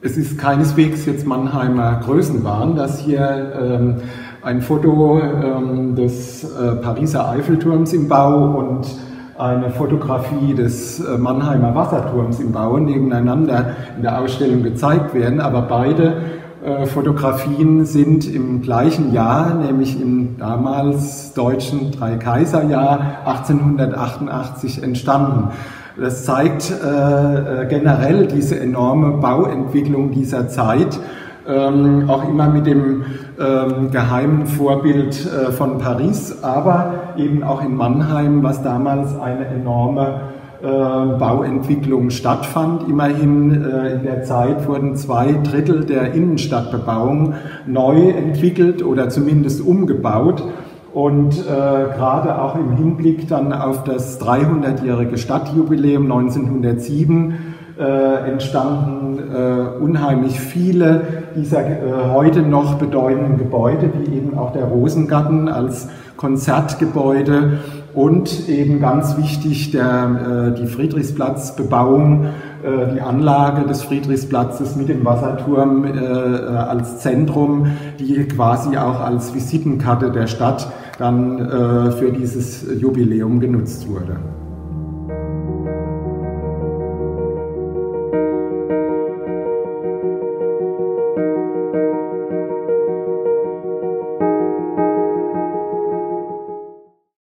Es ist keineswegs jetzt Mannheimer Größenwahn, dass hier ein Foto des Pariser Eiffelturms im Bau und eine Fotografie des Mannheimer Wasserturms im Bau nebeneinander in der Ausstellung gezeigt werden, aber beide Fotografien sind im gleichen Jahr, nämlich im damals deutschen Dreikaiserjahr 1888 entstanden. Das zeigt generell diese enorme Bauentwicklung dieser Zeit, auch immer mit dem geheimen Vorbild von Paris, aber eben auch in Mannheim, was damals eine enorme Bauentwicklung stattfand. Immerhin in der Zeit wurden 2/3 der Innenstadtbebauung neu entwickelt oder zumindest umgebaut. Und gerade auch im Hinblick dann auf das 300-jährige Stadtjubiläum 1907 entstanden unheimlich viele dieser heute noch bedeutenden Gebäude, wie eben auch der Rosengarten als Konzertgebäude und eben ganz wichtig die Friedrichsplatzbebauung, die Anlage des Friedrichsplatzes mit dem Wasserturm als Zentrum, die quasi auch als Visitenkarte der Stadt dann für dieses Jubiläum genutzt wurde.